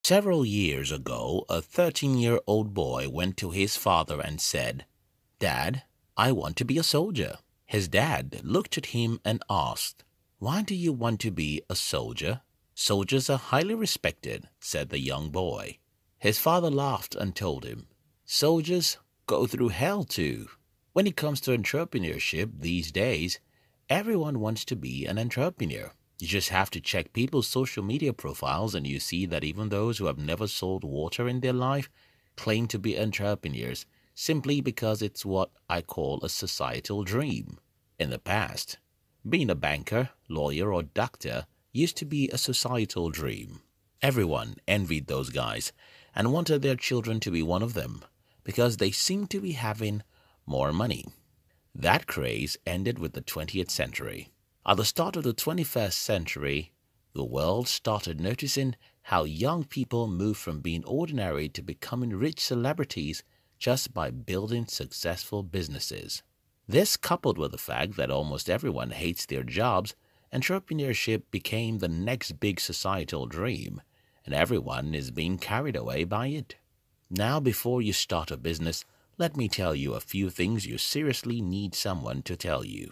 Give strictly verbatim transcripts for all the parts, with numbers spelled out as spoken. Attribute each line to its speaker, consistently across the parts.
Speaker 1: Several years ago, a thirteen-year-old boy went to his father and said, "Dad, I want to be a soldier." His dad looked at him and asked, "Why do you want to be a soldier?" "Soldiers are highly respected," said the young boy. His father laughed and told him, "Soldiers go through hell too." When it comes to entrepreneurship these days, everyone wants to be an entrepreneur. You just have to check people's social media profiles and you see that even those who have never sold water in their life claim to be entrepreneurs simply because it's what I call a societal dream. In the past, being a banker, lawyer, or doctor used to be a societal dream. Everyone envied those guys and wanted their children to be one of them because they seemed to be having more money. That craze ended with the twentieth century. At the start of the twenty-first century, the world started noticing how young people moved from being ordinary to becoming rich celebrities just by building successful businesses. This, coupled with the fact that almost everyone hates their jobs, entrepreneurship became the next big societal dream, and everyone is being carried away by it. Now, before you start a business, let me tell you a few things you seriously need someone to tell you.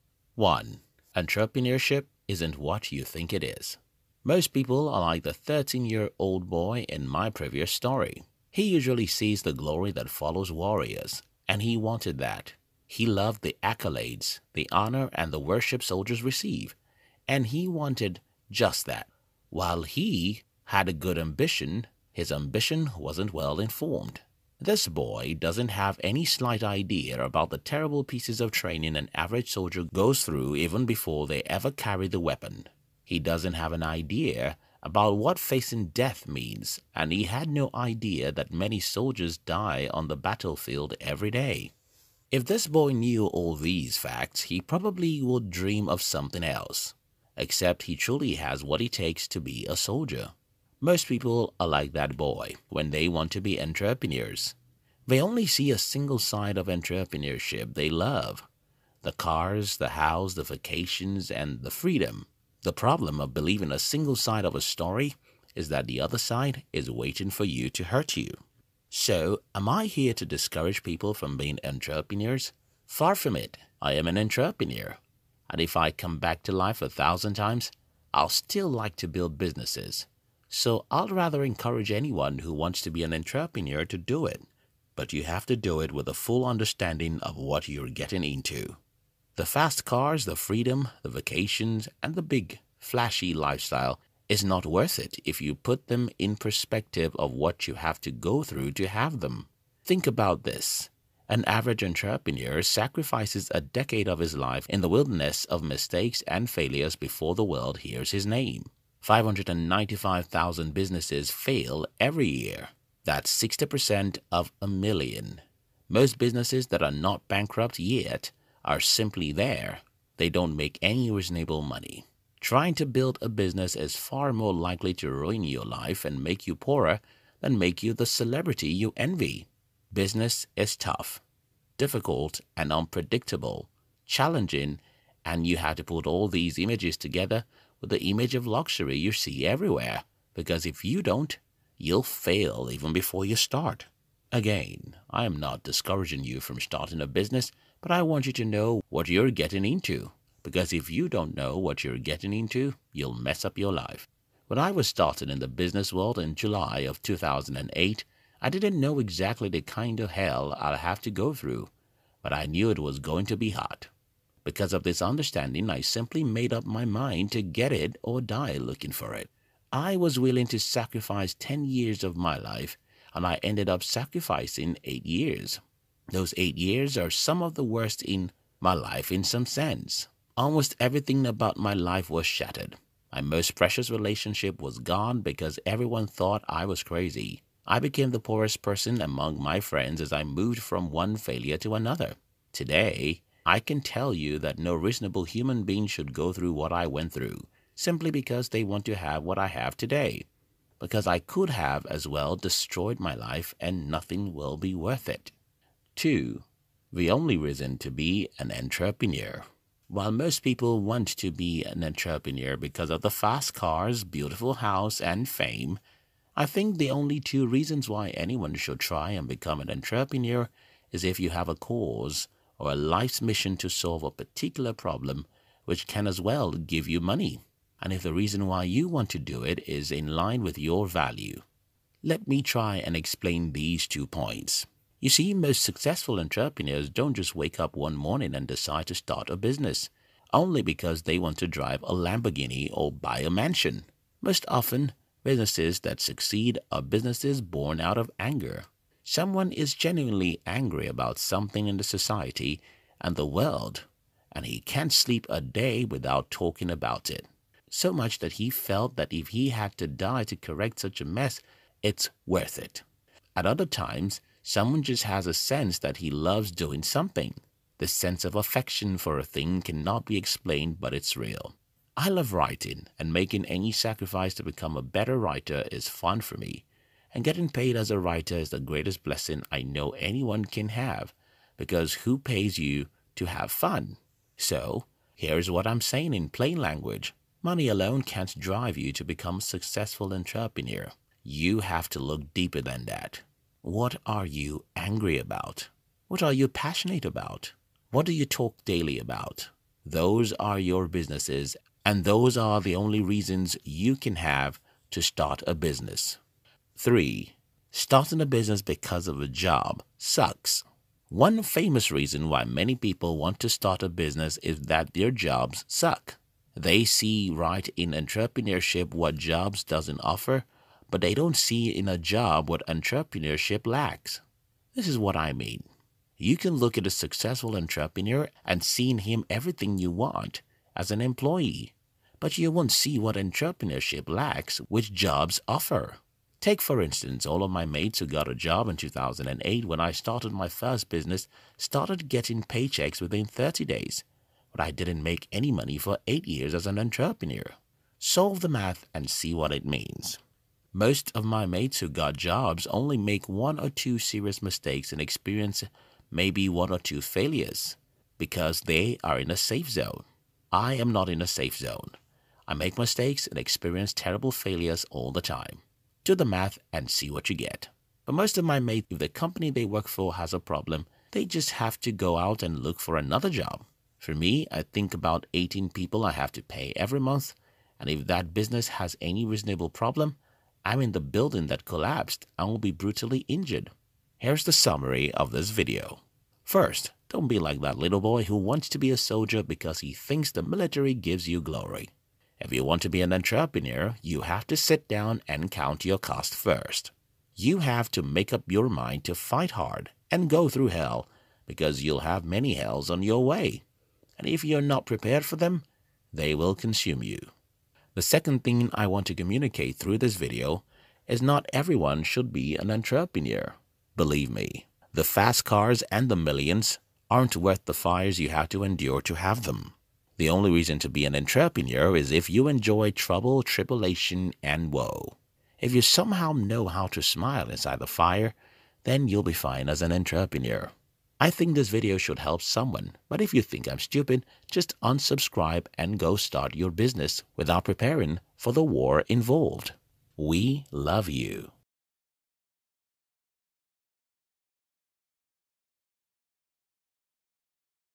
Speaker 1: one. Entrepreneurship isn't what you think it is. Most people are like the thirteen-year-old boy in my previous story. He usually sees the glory that follows warriors, and he wanted that. He loved the accolades, the honor, and the worship soldiers receive, and he wanted just that. While he had a good ambition, his ambition wasn't well informed. This boy doesn't have any slight idea about the terrible pieces of training an average soldier goes through even before they ever carry the weapon. He doesn't have an idea about what facing death means, and he had no idea that many soldiers die on the battlefield every day. If this boy knew all these facts, he probably would dream of something else, except he truly has what it takes to be a soldier. Most people are like that boy when they want to be entrepreneurs. They only see a single side of entrepreneurship they love: the cars, the house, the vacations, and the freedom. The problem of believing a single side of a story is that the other side is waiting for you to hurt you. So, am I here to discourage people from being entrepreneurs? Far from it. I am an entrepreneur. And if I come back to life a thousand times, I'll still like to build businesses. So I'll rather encourage anyone who wants to be an entrepreneur to do it. But you have to do it with a full understanding of what you're getting into. The fast cars, the freedom, the vacations, and the big, flashy lifestyle is not worth it if you put them in perspective of what you have to go through to have them. Think about this. An average entrepreneur sacrifices a decade of his life in the wilderness of mistakes and failures before the world hears his name. five hundred ninety-five thousand businesses fail every year. That's sixty percent of a million. Most businesses that are not bankrupt yet are simply there. They don't make any reasonable money. Trying to build a business is far more likely to ruin your life and make you poorer than make you the celebrity you envy. Business is tough, difficult, and unpredictable, challenging, and you have to put all these images together with the image of luxury you see everywhere, because if you don't, you'll fail even before you start. Again, I am not discouraging you from starting a business, but I want you to know what you're getting into, because if you don't know what you're getting into, you'll mess up your life. When I was started in the business world in July of two thousand eight, I didn't know exactly the kind of hell I'd have to go through, but I knew it was going to be hot. Because of this understanding, I simply made up my mind to get it or die looking for it. I was willing to sacrifice ten years of my life, and I ended up sacrificing eight years. Those eight years are some of the worst in my life in some sense. Almost everything about my life was shattered. My most precious relationship was gone because everyone thought I was crazy. I became the poorest person among my friends as I moved from one failure to another. Today, I can tell you that no reasonable human being should go through what I went through, simply because they want to have what I have today. Because I could have as well destroyed my life and nothing will be worth it. two. The only reason to be an entrepreneur. While most people want to be an entrepreneur because of the fast cars, beautiful house, and fame, I think the only two reasons why anyone should try and become an entrepreneur is if you have a cause or a life's mission to solve a particular problem, which can as well give you money, and if the reason why you want to do it is in line with your value. Let me try and explain these two points. You see, most successful entrepreneurs don't just wake up one morning and decide to start a business, only because they want to drive a Lamborghini or buy a mansion. Most often, businesses that succeed are businesses born out of anger. Someone is genuinely angry about something in the society and the world, and he can't sleep a day without talking about it. So much that he felt that if he had to die to correct such a mess, it's worth it. At other times, someone just has a sense that he loves doing something. This sense of affection for a thing cannot be explained, but it's real. I love writing, and making any sacrifice to become a better writer is fun for me. And getting paid as a writer is the greatest blessing I know anyone can have, because who pays you to have fun? So, here's what I'm saying in plain language. Money alone can't drive you to become a successful entrepreneur. You have to look deeper than that. What are you angry about? What are you passionate about? What do you talk daily about? Those are your businesses, and those are the only reasons you can have to start a business. three. Starting a business because of a job sucks. One famous reason why many people want to start a business is that their jobs suck. They see right in entrepreneurship what jobs doesn't offer, but they don't see in a job what entrepreneurship lacks. This is what I mean. You can look at a successful entrepreneur and see in him everything you want as an employee, but you won't see what entrepreneurship lacks, which jobs offer. Take, for instance, all of my mates who got a job in two thousand eight when I started my first business started getting paychecks within thirty days, but I didn't make any money for eight years as an entrepreneur. Solve the math and see what it means. Most of my mates who got jobs only make one or two serious mistakes and experience maybe one or two failures because they are in a safe zone. I am not in a safe zone. I make mistakes and experience terrible failures all the time. Do the math and see what you get. But most of my mates, if the company they work for has a problem, they just have to go out and look for another job. For me, I think about eighteen people I have to pay every month, and if that business has any reasonable problem, I'm in the building that collapsed and will be brutally injured. Here's the summary of this video. First, don't be like that little boy who wants to be a soldier because he thinks the military gives you glory. If you want to be an entrepreneur, you have to sit down and count your cost first. You have to make up your mind to fight hard and go through hell, because you'll have many hells on your way. And if you're not prepared for them, they will consume you. The second thing I want to communicate through this video is not everyone should be an entrepreneur. Believe me, the fast cars and the millions aren't worth the fires you have to endure to have them. The only reason to be an entrepreneur is if you enjoy trouble, tribulation, and woe. If you somehow know how to smile inside the fire, then you'll be fine as an entrepreneur. I think this video should help someone, but if you think I'm stupid, just unsubscribe and go start your business without preparing for the war involved. We love you.